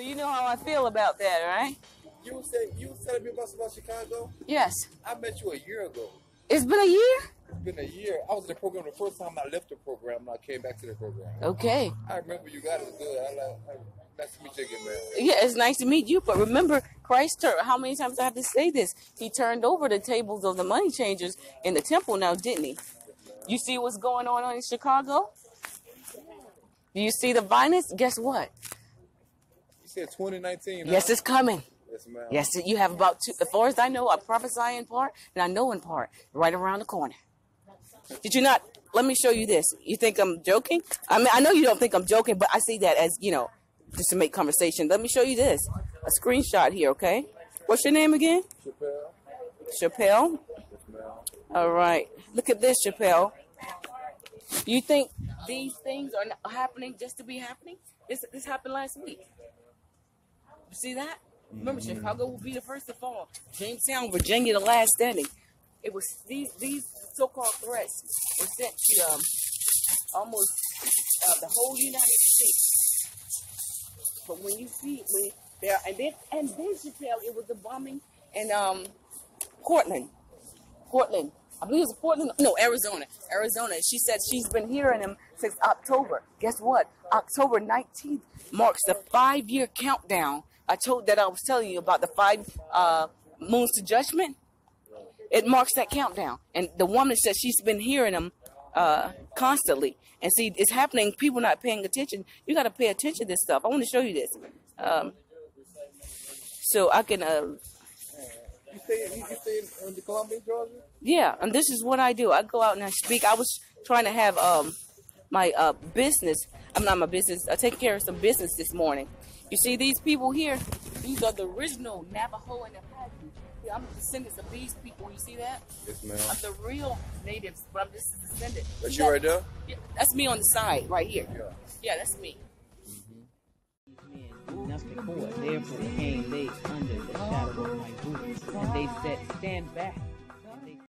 you know how I feel about that, right? You was telling me about Chicago? Yes. I met you a year ago. It's been a year? It's been a year. I was in the program the first time I left the program and I came back to the program. Okay. I remember you got it good. Nice to meet you again, man. Yeah, it's nice to meet you. But remember, Christ, how many times I have to say this? He turned over the tables of the money changers in the temple now, didn't he? You see what's going on in Chicago? Do you see the violence? Guess what? You said 2019. Yes, it's coming. Yes, ma'am. Yes, you have about two. As far as I know, I prophesy in part and I know in part. Right around the corner. Did you not? Let me show you this. You think I'm joking? I mean, I know you don't think I'm joking, but I see that as, just to make conversation. Let me show you this. A screenshot here, okay? What's your name again? Chappelle? Yes, ma'am. All right. Look at this, Chappelle. You think these things are not happening just to be happening? This happened last week. You see that? Remember, Chicago will be the first to fall. Jamestown, Virginia, the last standing. It was these so-called threats were sent to almost the whole United States. But when you see and then Chappelle, it was the bombing in Portland. I believe it was Portland. No, Arizona. She said she's been hearing him since October. Guess what? October 19th marks the 5-year countdown. I was telling you about the 5 moons to judgment. It marks that countdown. And the woman said she's been hearing him constantly. And see, it's happening. People not paying attention. You got to pay attention to this stuff. I want to show you this. So I can... You stay in Columbia, Georgia? Yeah, and this is what I do. I go out and I speak. I was trying to have my business. I'm not my business. I take care of some business this morning. You see these people here? These are the original Navajo and Apache. I'm a descendant of these people. You see that? Yes, ma'am. I'm the real natives, but I'm just a descendant. That's you right there? Yeah, that's me on the side, right here. Yeah, that's me. Nothing for it. Therefore came they under the shadow of my boots, and they said, "Stand back."